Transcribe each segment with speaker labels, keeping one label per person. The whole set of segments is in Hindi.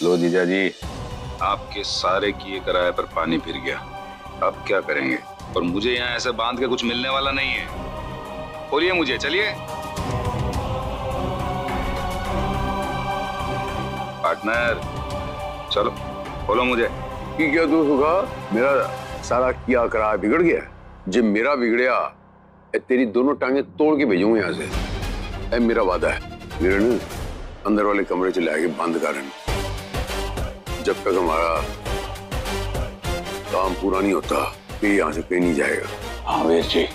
Speaker 1: लो जीजा जी, आपके सारे किए कराए पर पानी फिर गया। अब क्या करेंगे? और मुझे यहाँ ऐसे बांध के कुछ मिलने वाला नहीं है। खोलिए मुझे, चलिए। पार्टनर चलो खोलो मुझे।
Speaker 2: की क्या तू सुखा? मेरा सारा किया कराया बिगड़ गया। जब मेरा बिगड़या तेरी दोनों टांगे तोड़ के भेजूंगा यहाँ से। मेरा वादा है, मेरे अंदर वाले कमरे से लाके बंद कर। जब तक हमारा काम पूरा नहीं होता फिर यहाँ से कहीं नहीं जाएगा।
Speaker 1: हाँ वीर जी।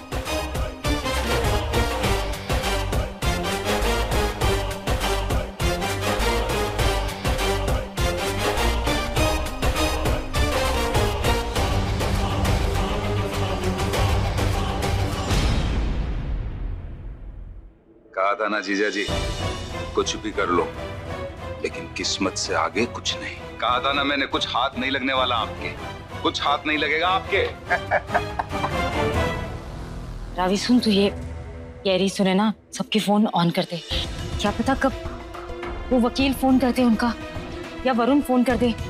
Speaker 1: कहा था ना जीजा जी, कुछ भी कर लो लेकिन किस्मत से आगे कुछ नहीं। कहा था ना मैंने, कुछ हाथ नहीं लगने वाला आपके, कुछ हाथ नहीं लगेगा आपके।
Speaker 3: रावी सुन, तू ये कैरी सुने ना, सबके फोन ऑन कर दे। क्या पता कब वो वकील फोन करते उनका या वरुण फोन कर दे,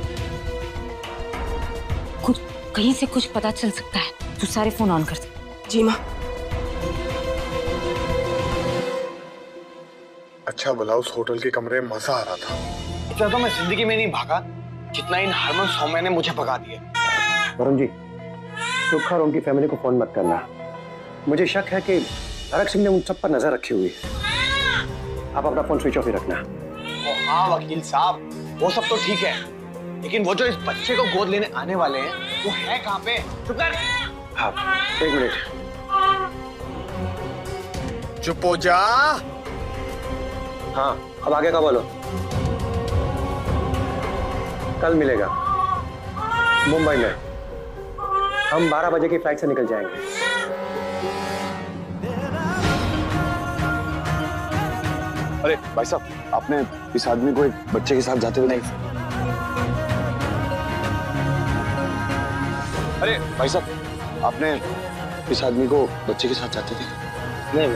Speaker 3: कुछ कहीं से कुछ पता चल सकता है। तू सारे फोन ऑन कर दे।
Speaker 4: जी माँ।
Speaker 5: अच्छा भला उस होटल के कमरे में मजा आ रहा था।
Speaker 6: इतना तो मैं जिंदगी में नहीं भागा जितना इन हरमन सौम्या ने मुझे भगा दिया।
Speaker 7: वरुण जी, सुखा और उनकी फैमिली को फोन मत करना। मुझे शक है कि तारक सिंह ने उन सब पर नजर रखी हुई है। आप अपना फोन स्विच ऑफ ही रखना।
Speaker 6: हाँ वकील साहब, वो सब तो ठीक है, लेकिन वो जो इस बच्चे को गोद लेने आने वाले हैं वो है कहाँ पे? चुप कर।
Speaker 7: हाँ, एक मिनट।
Speaker 5: चुप हो जा।
Speaker 7: हाँ, अब आगे का बोलो। कल मिलेगा मुंबई में। हम 12 बजे की फ्लाइट से निकल जाएंगे।
Speaker 8: अरे भाई साहब, आपने इस आदमी को एक बच्चे के साथ जाते हुए नहीं? अरे भाई साहब, आपने इस आदमी को बच्चे के साथ जाते थे?
Speaker 7: नहीं।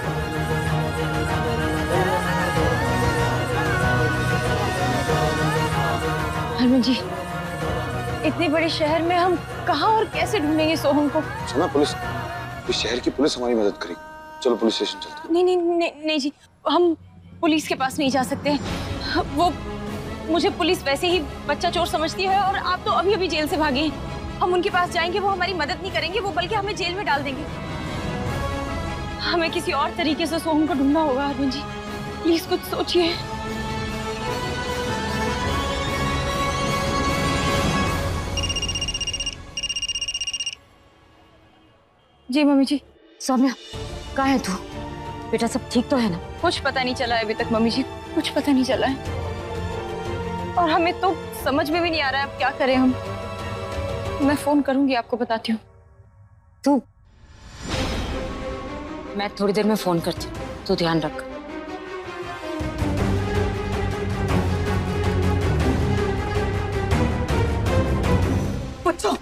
Speaker 3: हरमन जी, इतने बड़े शहर में हम कहाँ और कैसे ढूंढेंगे सोहम को?
Speaker 8: सुना, पुलिस, इस शहर की पुलिस हमारी मदद करेगी। चलो पुलिस स्टेशन चलते हैं।
Speaker 3: नहीं नहीं नहीं नहीं जी, हम पुलिस के पास नहीं जा सकते। वो मुझे पुलिस वैसे ही बच्चा चोर समझती है और आप तो अभी अभी जेल से भागे हैं। हम उनके पास जाएंगे, वो हमारी मदद नहीं करेंगे, वो बल्कि हमें जेल में डाल देंगे। हमें किसी और तरीके से सोहम को ढूंढना होगा। हरमन जी प्लीज कुछ सोचिए। जी मम्मी जी। सौम्या, कहाँ है तू? बेटा सब ठीक तो है ना? कुछ पता नहीं चला है अभी तक मम्मी जी, कुछ पता नहीं चला है और हमें तो समझ में भी नहीं आ रहा है अब क्या करें हम। मैं फोन करूंगी, आपको बताती हूँ। तू, मैं थोड़ी देर में फोन करती हूँ, तू ध्यान रख।
Speaker 4: बच्चों,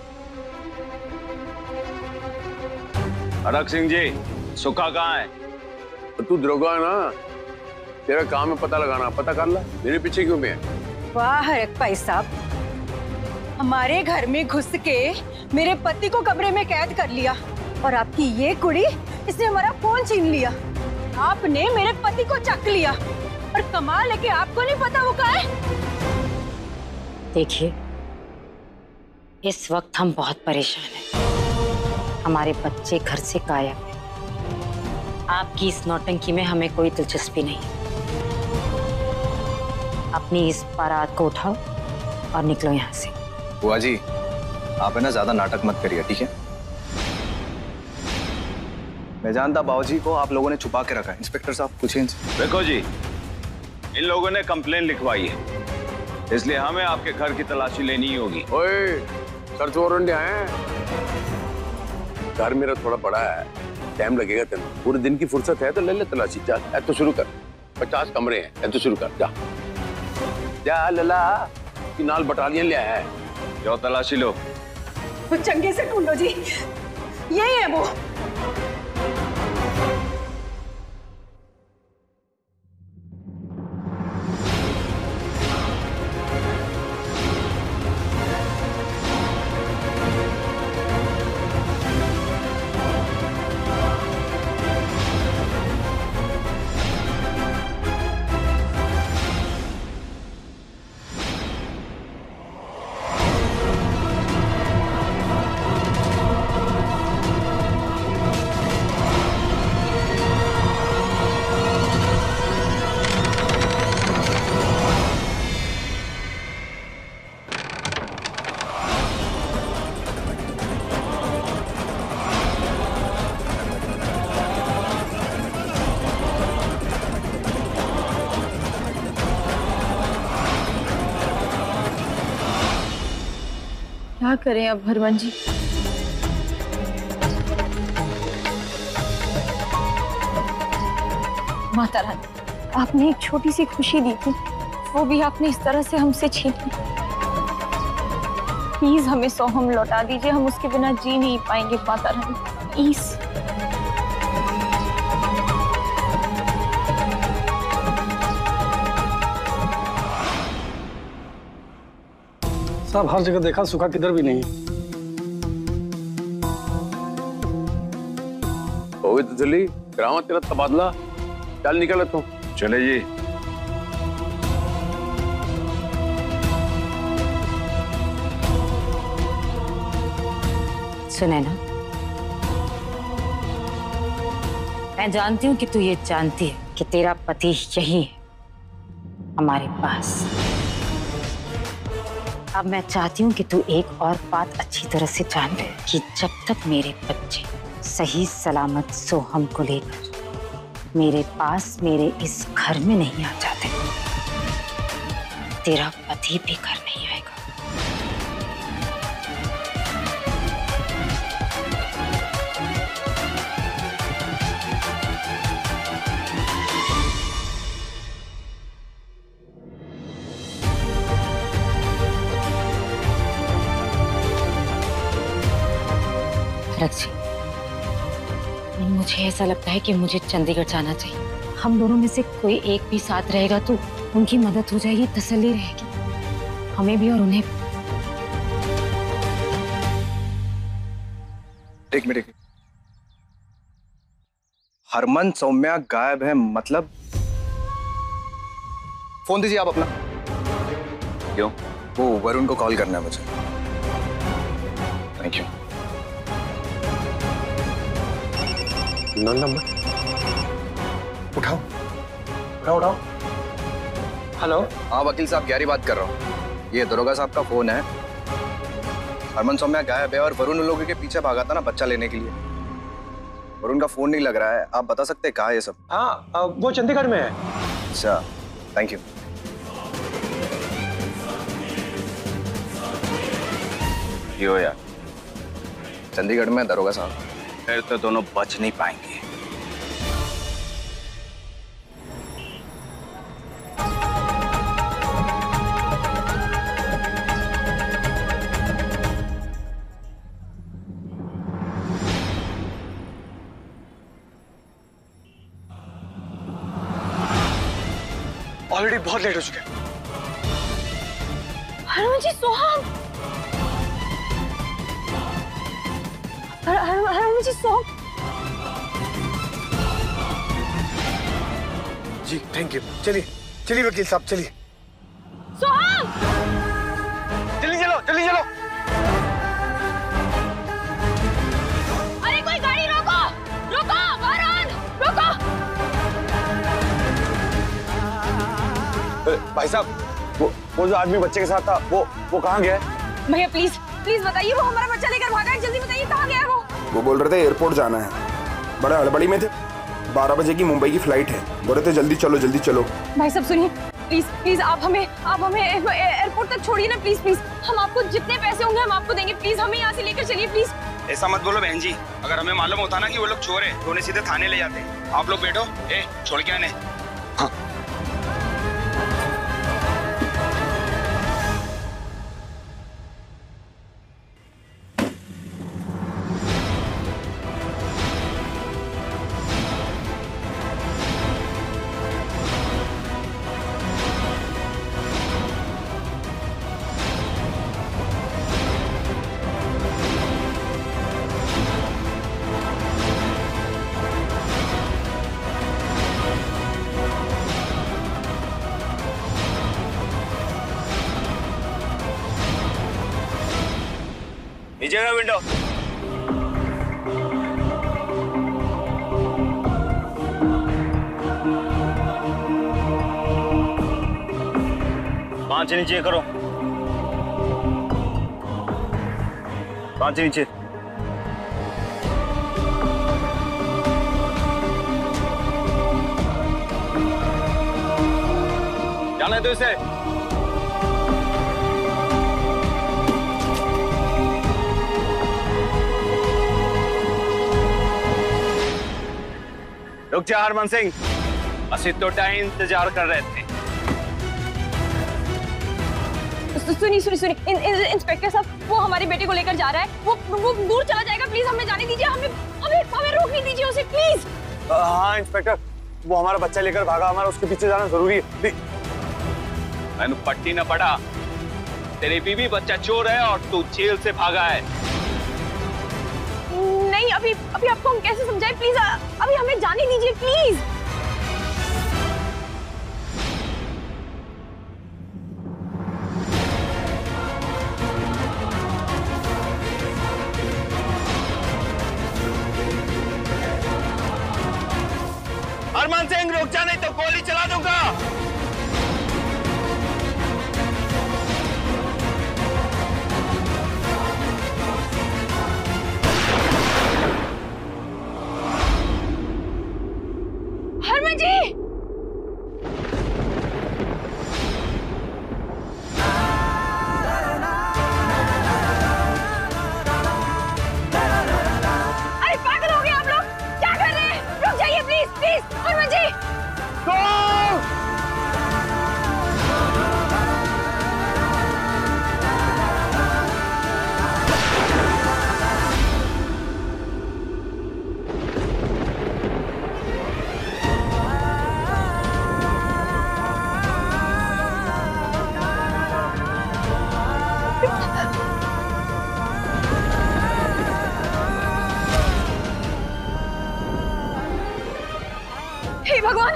Speaker 1: तारक सिंह जी, सुखा कहाँ है?
Speaker 2: तू दरोगा है ना, तेरा काम है पता लगाना। पता कर ला, मेरे पीछे क्यों में है?
Speaker 4: वाह हरक भाई साहब, हमारे घर में घुस के मेरे पति को कमरे में कैद कर लिया और आपकी ये कुड़ी, इसने हमारा फोन छीन लिया। आपने मेरे पति को चक लिया और कमाल है कि आपको नहीं पता वो कहाँ है।
Speaker 3: देखिए, इस वक्त हम बहुत परेशान हैं। हमारे बच्चे घर से गायब हैं। आपकी इस नौटंकी में हमें कोई दिलचस्पी नहीं। अपनी इस बारात को उठाओ और निकलो यहाँ से।
Speaker 9: बुआ जी, आप है ना ज्यादा नाटक मत करिए, ठीक है? मैं जानता बाबूजी को आप लोगों ने छुपा के रखा है। इंस्पेक्टर साहब पूछे इनसे।
Speaker 1: देखो जी, इन लोगों ने कंप्लेन लिखवाई है, इसलिए हमें आपके घर की तलाशी लेनी होगी।
Speaker 2: ओए, सर्च वारंट है। घर मेरा थोड़ा बड़ा है, टाइम लगेगा तेन। पूरे दिन की फुर्सत है तो ले ले तलाशी। जा, तो शुरू कर। 50 कमरे हैं, तो शुरू कर। जा जा लला की नाल बटालियन ले आया है।
Speaker 1: जाओ तलाशी लो।
Speaker 4: तो चंगे से ढूंढो जी, यही है वो।
Speaker 3: क्या करें अब हरमन जी? माता रानी, आपने एक छोटी सी खुशी दी थी, वो भी आपने इस तरह से हमसे छीन ली। प्लीज हमें सोहम लौटा दीजिए, हम उसके बिना जी नहीं पाएंगे माता रानी, प्लीज।
Speaker 7: साहब हर जगह देखा, सुखा किधर भी नहीं।
Speaker 2: हो गई तसल्ली, करामा तेरा तबादला। चल निकल तू।
Speaker 1: चले जी।
Speaker 10: सुनैना, मैं जानती हूँ कि तू ये जानती है कि तेरा पति यही है हमारे पास। अब मैं चाहती हूँ कि तू एक और बात अच्छी तरह से जान ले कि जब तक मेरे बच्चे सही सलामत सोहम को लेकर मेरे पास मेरे इस घर में नहीं आ जाते, तेरा पति भी घर नहीं आएगा। रक्षी, मुझे ऐसा लगता है कि मुझे चंडीगढ़ जाना चाहिए। हम दोनों में से कोई एक भी साथ रहेगा तो उनकी मदद हो जाएगी, तसल्ली रहेगी हमें भी और उन्हें भी।
Speaker 9: एक मिनट, हरमन सौम्या गायब है मतलब? फोन दीजिए आप अपना।
Speaker 1: क्यों?
Speaker 9: वो वरुण को कॉल करना है मुझे। Thank you.
Speaker 7: नॉन नंबर
Speaker 5: उठाओ उठाओ उठाओ। हेलो।
Speaker 9: हाँ वकील साहब, गहरी बात कर रहा हूँ। ये दरोगा साहब का फोन है। हरमन सौम्या गायब है और वरुण उन लोगों के पीछे भागा था ना बच्चा लेने के लिए। वरुण का फोन नहीं लग रहा है। आप बता सकते हैं कहाँ है ये सब?
Speaker 5: हाँ वो चंडीगढ़ में है।
Speaker 9: अच्छा, थैंक यू।
Speaker 1: क्यों यार?
Speaker 9: चंडीगढ़ में दरोगा साहब।
Speaker 1: फिर तो दोनों बच नहीं पाएंगे।
Speaker 5: ऑलरेडी बहुत लेट हो चुका है।
Speaker 3: हरमन जी, सोहम। हरमन जी, सोहम।
Speaker 5: जी थैंक यू। चलिए चलिए वकील साहब, चलिए।
Speaker 3: सोहम!
Speaker 5: जल्दी चलो जल्दी चलो।
Speaker 3: अरे कोई गाड़ी रोको! रोको! वरुण! रोको!
Speaker 8: भाई साहब, वो जो आदमी बच्चे के साथ था वो कहाँ गया है?
Speaker 3: भैया प्लीज प्लीज बताइए, वो हमारा बच्चा लेकर भागा है, जल्दी बताइए कहाँ गया है वो?
Speaker 11: वो बोल रहे थे एयरपोर्ट जाना है, बड़े हड़बड़ी में थे। 12 बजे की मुंबई की फ्लाइट है, बोल रहे थे जल्दी चलो जल्दी चलो।
Speaker 3: भाई साहब सुनिए, प्लीज प्लीज आप हमें एयरपोर्ट तक छोड़िए ना, प्लीज प्लीज। हम आपको जितने पैसे होंगे हम आपको देंगे, प्लीज हमें यहाँ से लेकर चलिए प्लीज।
Speaker 1: ऐसा मत बोलो बहन जी, अगर हमें मालूम होता ना कि वो लोग चोर है तो उन्हें सीधे थाने ले जाते। आप लोग बैठो, छोड़ के आने।
Speaker 8: हाँ।
Speaker 1: नीचे का विंडो। पांच नीचे करो, पांच नीचे। जाने दो इसे।
Speaker 12: रुक जा हरमन सिंह, बस इतना इंतजार कर रहे थे।
Speaker 3: सुनिए इंस्पेक्टर साहब, वो हमारे बेटे को लेकर जा रहा है, वो दूर चला जाएगा, प्लीज हमें जाने दीजिए, हमें रोकने दीजिए उसे प्लीज।
Speaker 6: हाँ इंस्पेक्टर, वो हमारा बच्चा लेकर भागा, हमारा उसके पीछे जाना जरूरी है।
Speaker 12: मैंने पट्टी न पड़ा, तेरी बीवी बच्चा चोर है और तू जेल से भागा है।
Speaker 3: नहीं, अभी आपको हम कैसे समझाएं, प्लीज अभी हमें जाने दीजिए प्लीज।
Speaker 12: हरमन सिंह रुक जा, नहीं तो गोली चला दूंगा।
Speaker 3: हरमन जी, अरे पागल हो गए आप लोग, क्या कर रहे हैं? रुक जाइए प्लीज प्लीज। हरमन जी भगवान।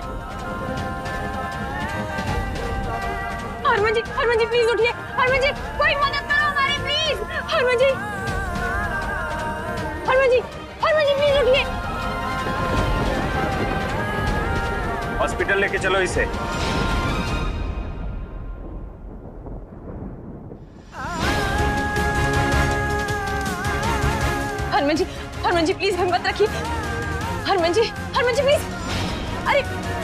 Speaker 3: हरमन जी प्लीज उठिए, हरमन जी कोई मदद करो हमारी प्लीज। हरमन जी प्लीज उठिए।
Speaker 12: हॉस्पिटल लेके चलो इसे।
Speaker 3: हरमन जी प्लीज हिम्मत रखिए। हरमन जी प्लीज। अरे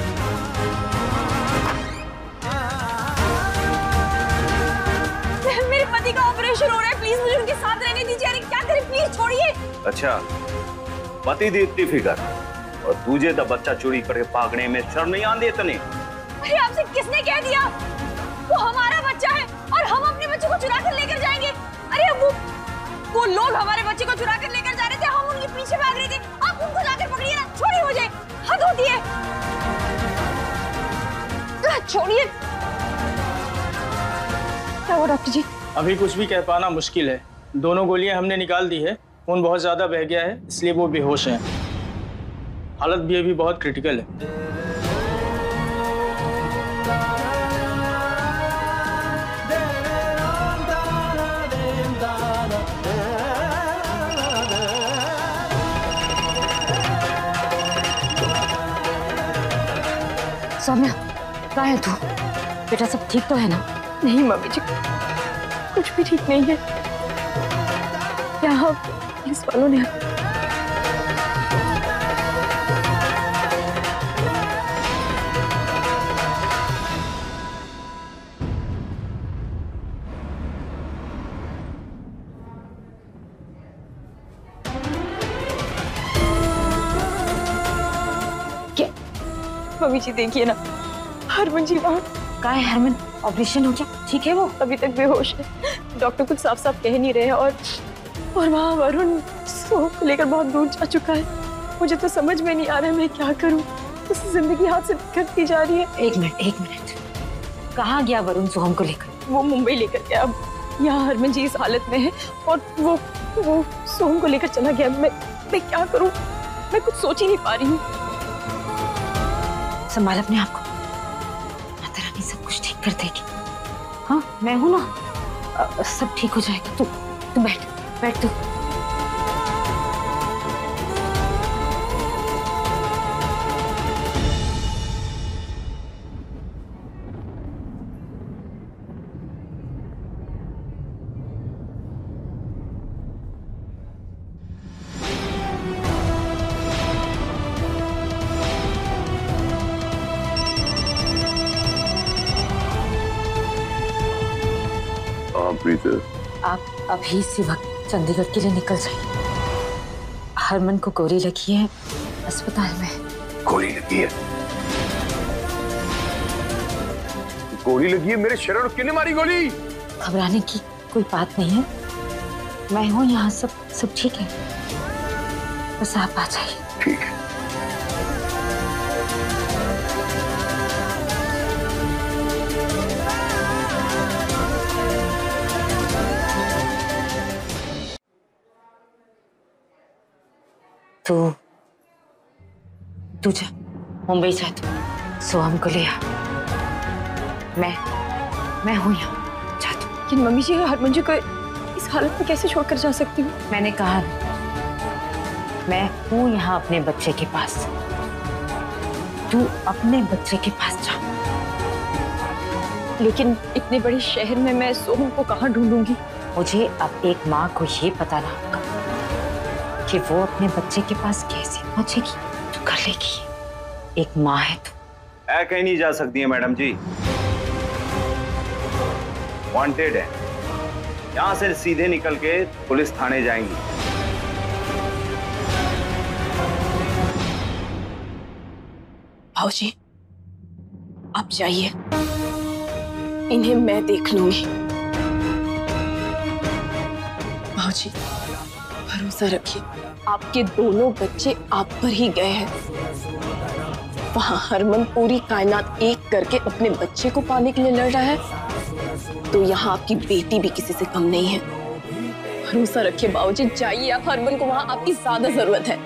Speaker 3: मेरे पति का ऑपरेशन हो रहा है, प्लीज मुझे उनके साथ रहने दीजिए। अरे क्या करें, प्लीज छोड़िए।
Speaker 12: अच्छा, पति दी इतनी फिकर और तुझे तो बच्चा चोरी करके भागने में शर्म नहीं आती इतनी?
Speaker 3: अरे आपसे किसने कह दिया? वो हमारा बच्चा है और हम अपने बच्चे को चुरा कर लेकर जाएंगे। अरे वो लोग हमारे बच्चे को चुरा कर लेकर जा रहे थे, हम उनके पीछे भाग रहे थे। आप उनको जाकर पकड़िए ना, छोड़िए मुझे, हद होती है। छोड़िए। क्या हुआ डॉक्टर जी?
Speaker 13: अभी कुछ भी कह पाना मुश्किल है। दोनों गोलियां हमने निकाल दी है, खून बहुत ज्यादा बह गया है, इसलिए वो बेहोश हैं। हालत भी अभी बहुत क्रिटिकल है।
Speaker 10: सौम्या, कहाँ है तू? बेटा सब ठीक तो है ना?
Speaker 3: नहीं मम्मी जी, कुछ भी ठीक नहीं है। यहाँ पुलिस वालों ने
Speaker 10: क्या?
Speaker 3: मम्मी जी देखिए ना, हरमन जी वहाँ।
Speaker 10: कहाँ है हरमन? ऑपरेशन हो गया, ठीक है वो?
Speaker 3: अभी तक बेहोश है, डॉक्टर कुछ साफ साफ कह नहीं रहे हैं। और वहाँ वरुण सोह को लेकर बहुत दूर जा चुका है। मुझे तो समझ में नहीं आ रहा है मैं क्या करूँ। उसकी जिंदगी हाथ से निकलती जा रही है।
Speaker 10: एक मिनट, कहाँ गया वरुण सोहम को लेकर?
Speaker 3: वो मुंबई लेकर गया। अब यहाँ हरमन जी इस हालत में है और वो सोहम को लेकर चला गया। मैं क्या करूँ, मैं कुछ सोच ही नहीं पा रही हूँ।
Speaker 10: संभाल अपने आप को, माता रानी सब कुछ ठीक कर देगी। हाँ मैं हूं ना, सब ठीक हो जाएगा। तू बैठ तू। आप अभी इसी वक्त चंडीगढ़ के लिए निकल जाइए। हरमन को गोली लगी है अस्पताल में।
Speaker 2: गोली लगी है, गोली लगी है मेरे शरण। किसने मारी गोली?
Speaker 10: घबराने की कोई बात नहीं है, मैं हूँ यहाँ, सब ठीक है, बस आप आ जाइए।
Speaker 2: ठीक है।
Speaker 10: तू जा, मुंबई जा, तू सोहम को ले आ। मैं हूँ यहाँ, जा तू।
Speaker 3: लेकिन मम्मी जी, हरमन जी को इस हालत में कैसे छोड़कर जा सकती हूँ?
Speaker 10: मैंने कहा मैं हूँ यहाँ अपने बच्चे के पास, तू अपने बच्चे के पास जा।
Speaker 3: लेकिन इतने बड़े शहर में मैं सोहम को कहाँ ढूंढूंगी?
Speaker 10: मुझे अब एक माँ को ये बताना होगा कि वो अपने बच्चे के पास कैसे पहुंचेगी। तू कर लेगी, एक माँ है तू।
Speaker 12: कहीं नहीं जा सकती है मैडम जी, वांटेड है। यहाँ से सीधे निकल के पुलिस थाने जाएंगी।
Speaker 3: भाऊजी, आप जाइए, इन्हें मैं देख लूंगी। भाऊजी, भरोसा रखिए, आपके दोनों बच्चे आप पर ही गए हैं। वहां हरमन पूरी कायनात एक करके अपने बच्चे को पाने के लिए लड़ रहा है, तो यहाँ आपकी बेटी भी किसी से कम नहीं है। भरोसा रखिए बाबूजी, जाइए आप, हरमन को वहां आपकी ज्यादा जरूरत है।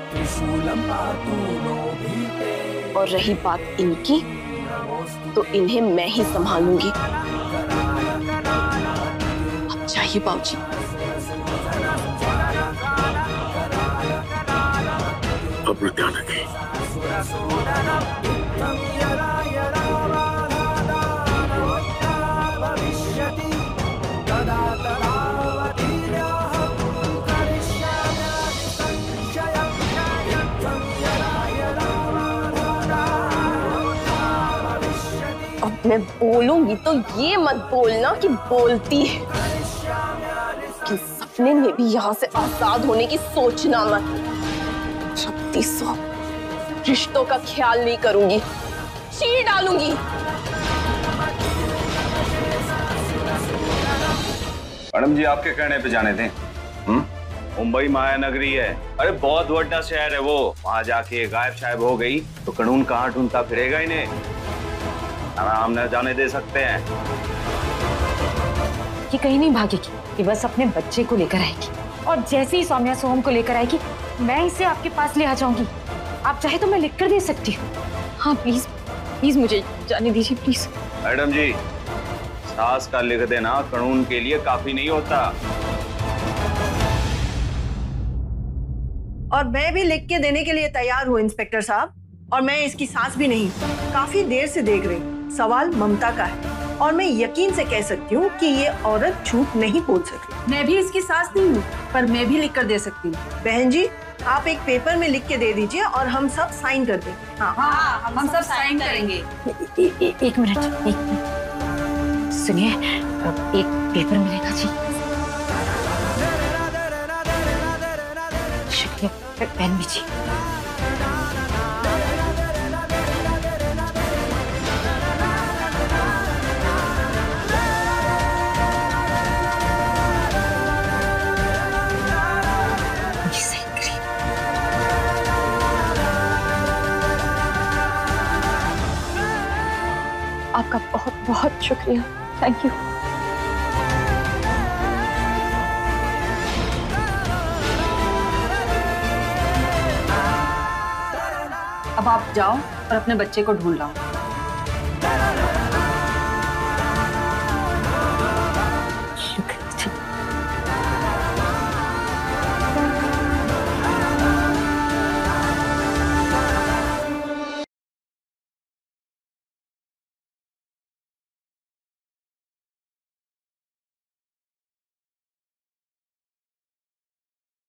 Speaker 3: और रही बात इनकी, तो इन्हें मैं ही संभालूंगी। आप जाइए बाबूजी।
Speaker 2: अपना ध्यान रखें।
Speaker 3: अब मैं बोलूंगी तो ये मत बोलना कि बोलती है, कि सपने में भी यहाँ से आजाद होने की सोचना मत। 3600 रिश्तों का ख्याल नहीं करूंगी, चीर डालूंगी।
Speaker 12: मैडम जी, आपके कहने पे जाने दें। मुंबई मायानगरी है, अरे बहुत बड़ा शहर है वो। वहां जाके गायब शायब हो गई तो कानून कहाँ ढूंढता फिरेगा इन्हें। आराम न जाने दे सकते हैं।
Speaker 10: ये कहीं नहीं भागेगी, ये बस अपने बच्चे को लेकर आएगी, और जैसे ही सौम्या सोहम को लेकर आएगी, मैं इसे आपके पास ले आ जाऊंगी। आप चाहे तो मैं लिख कर दे सकती हूँ।
Speaker 3: हाँ प्लीज प्लीज, मुझे जाने दीजिए प्लीज।
Speaker 12: मैडम जी, सास का लिख देना कानून के लिए काफी नहीं होता।
Speaker 4: और मैं भी लिख के देने के लिए तैयार हूँ इंस्पेक्टर साहब, और मैं इसकी सास भी नहीं, काफी देर से देख रही। सवाल ममता का है, और मैं यकीन से कह सकती हूँ कि ये औरत झूठ नहीं बोल सकती।
Speaker 14: मैं भी इसकी सास नहीं हूँ, पर मैं भी लिख कर दे सकती हूँ।
Speaker 4: बहन जी, आप एक पेपर में लिख के दे दीजिए और हम सब साइन कर देंगे।
Speaker 14: हाँ, हम सब साइन करेंगे।
Speaker 10: एक मिनट, सुनिए, एक पेपर मिलेगा जी। शुक्रिया, पेन भी जी।
Speaker 3: आपका बहुत बहुत शुक्रिया, थैंक यू।
Speaker 14: अब आप जाओ और अपने बच्चे को ढूंढ लाओ।